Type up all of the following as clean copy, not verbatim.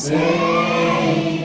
Say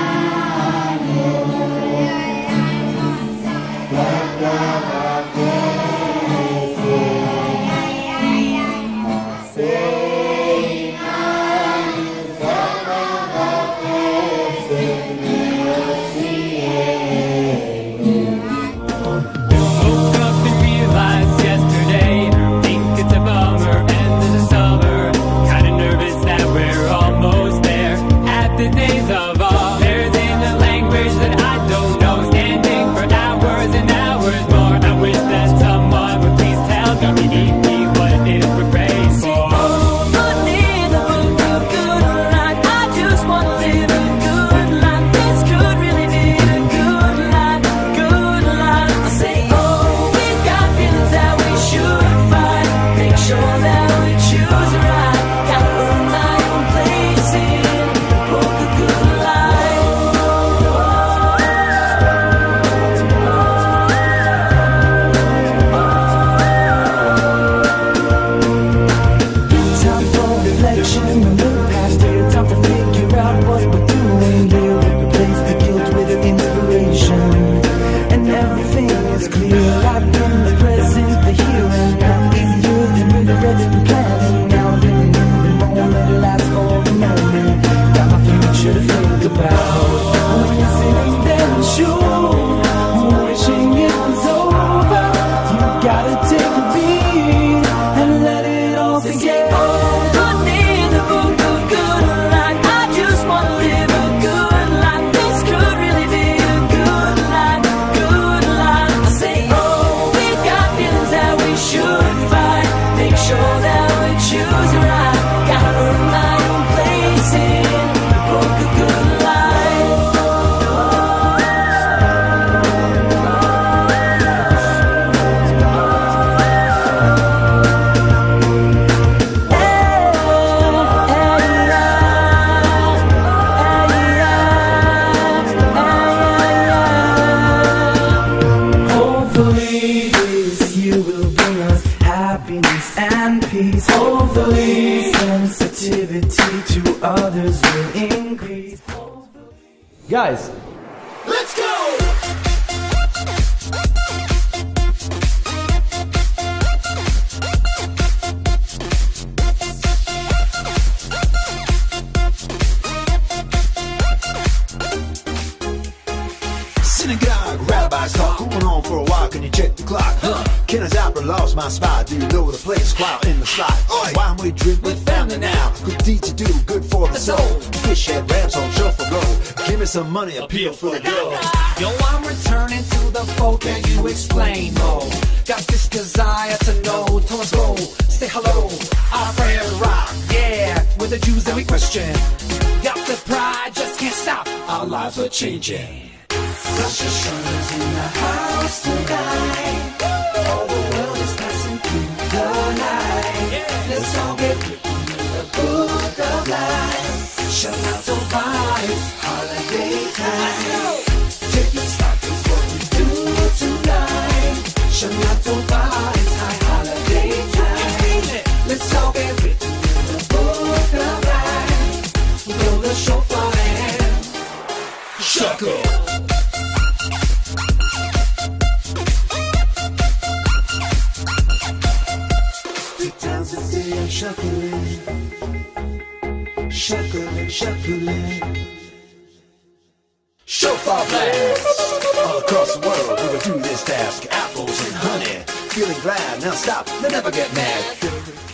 and peace. Hopefully sensitivity to others will increase. Guys, let's go! Synagogue, rabbis talk, going on for a while, can you check the clock? Can I zap or lost my spot? Do you know the place? Quiet in the slot. Why don't we drink with family now? Good deeds to do, good for the soul. Fish head, rams on shuffle go. Give me some money, appeal for the girl. Yo, I'm returning to the folk, can you explain more? Got this desire to know, Thomas go, say hello. Our prayer rock, yeah, we're the Jews that we Christian. Got the pride, just can't stop, our lives are changing. Rosh Hashanah's in the house tonight. All the world is passing through the night. Let's all get written in the book of life. Shana Tova, holiday time. Take it stock is what we do tonight. Shana Tova, it's high holiday time. Let's all get written in the book of life. Blow the shofar and shuckle. Shuckling, shuckling, shuckling. Shofar blast! All across the world, we will do this task. Apples and honey, feeling glad. Now stop, now never get mad.